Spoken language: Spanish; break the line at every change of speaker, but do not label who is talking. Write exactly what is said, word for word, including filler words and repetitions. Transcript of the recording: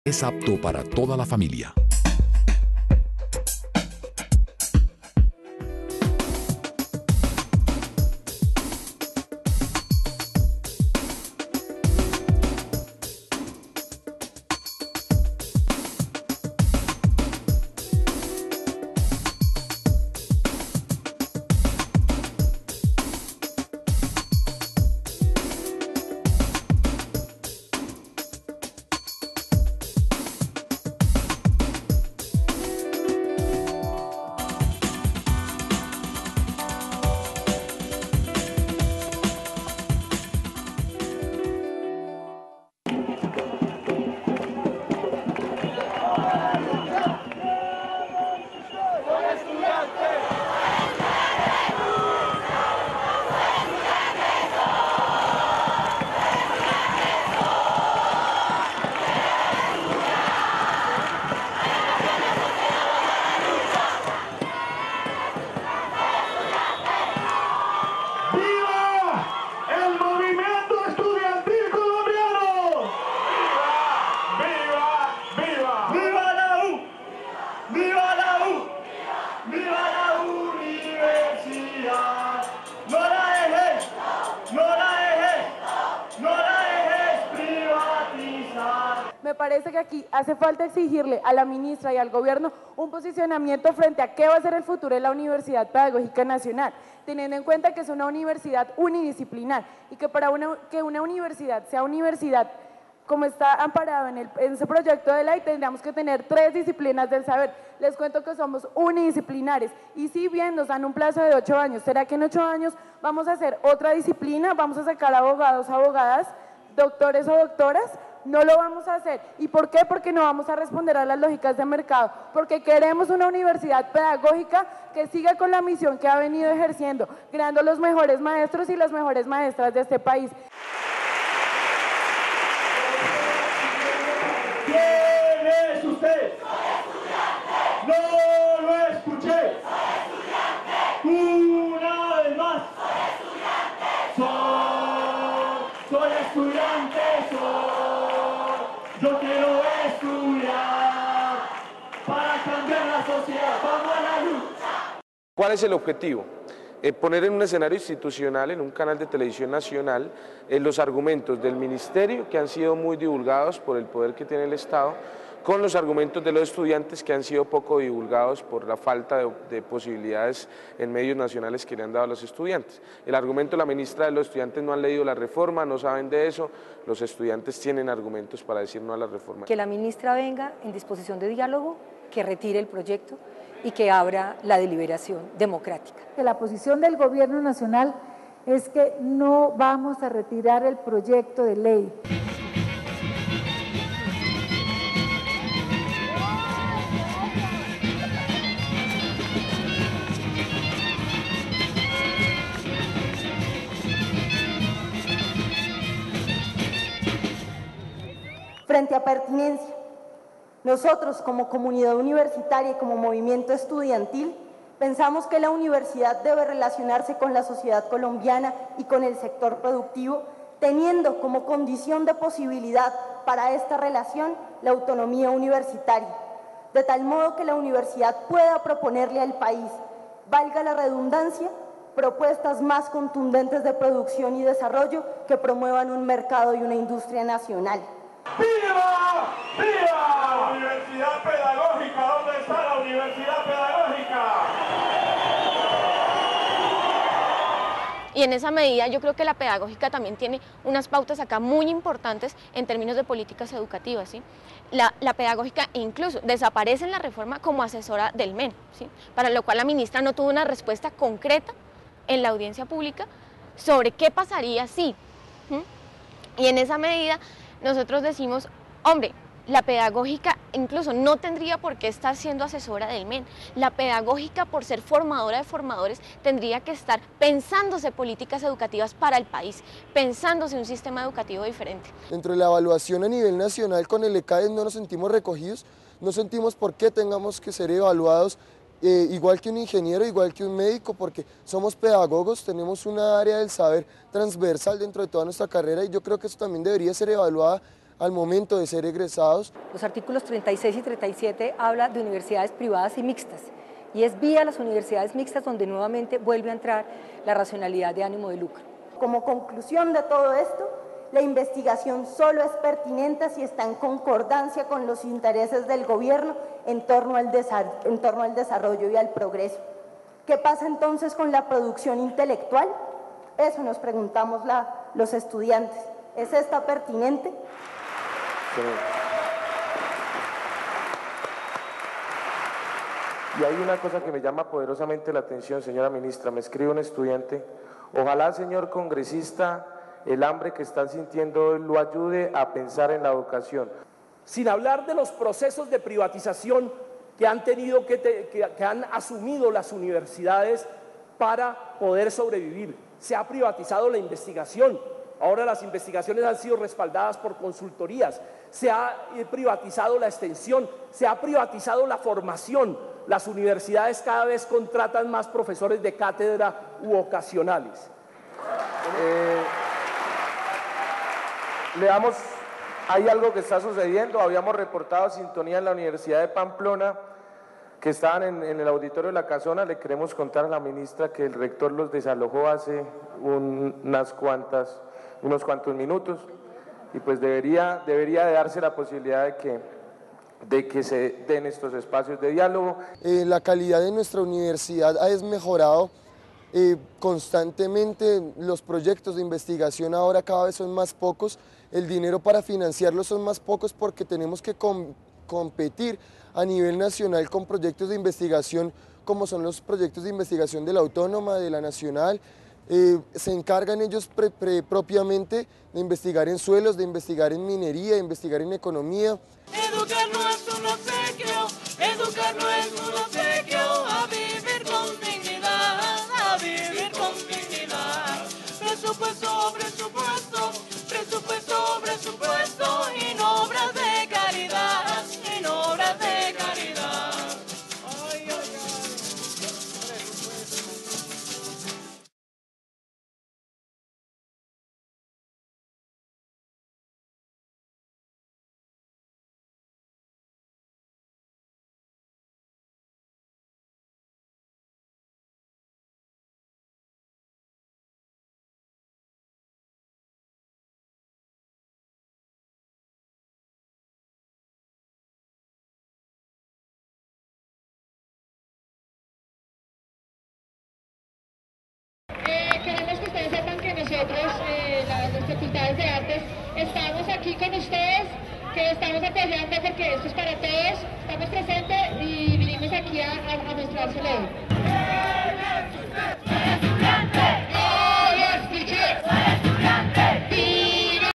Es apto para toda la familia.
Me parece que aquí hace falta exigirle a la ministra y al gobierno un posicionamiento frente a qué va a ser el futuro de la Universidad Pedagógica Nacional, teniendo en cuenta que es una universidad unidisciplinar y que para una, que una universidad sea universidad como está amparado en, el, en ese proyecto de ley, tendríamos que tener tres disciplinas del saber. Les cuento que somos unidisciplinares y si bien nos dan un plazo de ocho años, ¿será que en ocho años vamos a hacer otra disciplina? ¿Vamos a sacar abogados, abogadas, doctores o doctoras? No lo vamos a hacer. ¿Y por qué? Porque no vamos a responder a las lógicas de mercado, porque queremos una universidad pedagógica que siga con la misión que ha venido ejerciendo, creando los mejores maestros y las mejores maestras de este país.
¿Quién es usted? No lo escuché. Una vez más. Soy, soy estudiante, soy. Yo quiero estudiar para cambiar la sociedad. Vamos a la lucha.
¿Cuál es el objetivo? Eh, poner en un escenario institucional, en un canal de televisión nacional, eh, los argumentos del ministerio que han sido muy divulgados por el poder que tiene el Estado, con los argumentos de los estudiantes que han sido poco divulgados por la falta de, de posibilidades en medios nacionales que le han dado a los estudiantes. El argumento de la ministra de los estudiantes no han leído la reforma, no saben de eso, los estudiantes tienen argumentos para decir no a la reforma.
Que la ministra venga en disposición de diálogo, que retire el proyecto y que abra la deliberación democrática.
Que la posición del gobierno nacional es que no vamos a retirar el proyecto de ley.
Frente a pertinencia, nosotros como comunidad universitaria y como movimiento estudiantil pensamos que la universidad debe relacionarse con la sociedad colombiana y con el sector productivo, teniendo como condición de posibilidad para esta relación la autonomía universitaria, de tal modo que la universidad pueda proponerle al país, valga la redundancia, propuestas más contundentes de producción y desarrollo que promuevan un mercado y una industria nacional.
¡Viva! ¡Viva! La universidad pedagógica, ¿dónde está la universidad pedagógica?
Y en esa medida yo creo que la pedagógica también tiene unas pautas acá muy importantes en términos de políticas educativas, ¿sí? La, la pedagógica incluso desaparece en la reforma como asesora del M E N, ¿sí? Para lo cual la ministra no tuvo una respuesta concreta en la audiencia pública sobre qué pasaría si. ¿sí? Y en esa medida nosotros decimos, hombre, la pedagógica incluso no tendría por qué estar siendo asesora del M E N. La pedagógica, por ser formadora de formadores, tendría que estar pensándose políticas educativas para el país, pensándose un sistema educativo diferente.
Dentro de la evaluación a nivel nacional con el ECADES no nos sentimos recogidos, no sentimos por qué tengamos que ser evaluados eh, igual que un ingeniero, igual que un médico, porque somos pedagogos, tenemos una área del saber transversal dentro de toda nuestra carrera y yo creo que eso también debería ser evaluada al momento de ser egresados.
Los artículos treinta y seis y treinta y siete hablan de universidades privadas y mixtas, y es vía las universidades mixtas donde nuevamente vuelve a entrar la racionalidad de ánimo de lucro.
Como conclusión de todo esto, la investigación solo es pertinente si está en concordancia con los intereses del gobierno en torno al, en torno al desarrollo y al progreso. ¿Qué pasa entonces con la producción intelectual? Eso nos preguntamos la, los estudiantes. ¿Es esta pertinente?
Sí. Y hay una cosa que me llama poderosamente la atención, señora ministra. Me escribe un estudiante: ojalá, señor congresista, el hambre que están sintiendo hoy lo ayude a pensar en la educación.
Sin hablar de los procesos de privatización que han tenido que, te, que, que han asumido las universidades para poder sobrevivir. Se ha privatizado la investigación. Ahora las investigaciones han sido respaldadas por consultorías. Se ha privatizado la extensión, se ha privatizado la formación. Las universidades cada vez contratan más profesores de cátedra u ocasionales.
Eh, le damos, hay algo que está sucediendo. Habíamos reportado sintonía en la Universidad de Pamplona, que estaban en, en el auditorio de la Casona. Le queremos contar a la ministra que el rector los desalojó hace un, unas cuantas, unos cuantos minutos, y pues debería, debería de darse la posibilidad de que, de que se den estos espacios de diálogo.
Eh, la calidad de nuestra universidad ha mejorado eh, constantemente. Los proyectos de investigación ahora cada vez son más pocos, el dinero para financiarlos son más pocos porque tenemos que com competir a nivel nacional con proyectos de investigación como son los proyectos de investigación de la Autónoma, de la Nacional. Eh, se encargan ellos pre pre propiamente de investigar en suelos, de investigar en minería, de investigar en economía.
Educar no es un obsequio, educar no es un obsequio, a vivir con dignidad, a vivir con dignidad. Presupuesto, presupuesto, presupuesto, presupuesto, y no obras de caridad, y no obras de caridad. Ay, ay, ay.
Queremos que ustedes sepan que nosotros, eh, las, las facultades de artes, estamos aquí con ustedes, que estamos apoyando porque esto es para todos, estamos presentes y vinimos aquí a, a, a mostrar su ley.